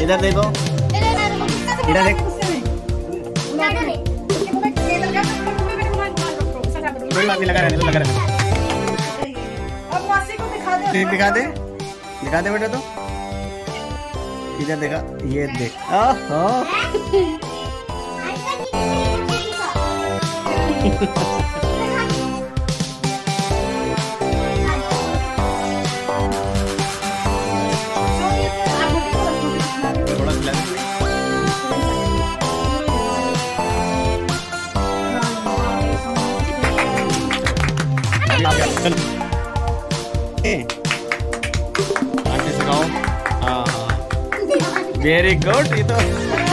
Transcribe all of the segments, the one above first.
इधर देखो, इधर देख। कोई बात नहीं, लगा रहने दो, लगा रहने दो। दिखा दे, दिखा दे बेटा। तो इधर देखा, ये देख। आंटी सिखाओ। हाँ, वेरी गुड। ये तो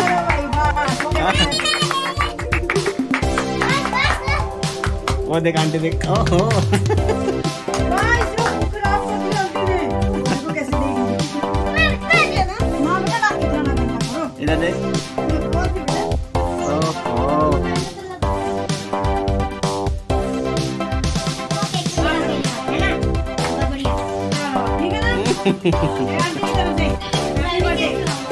वो देख आंटी देख। ओहो इधर देख। ओहो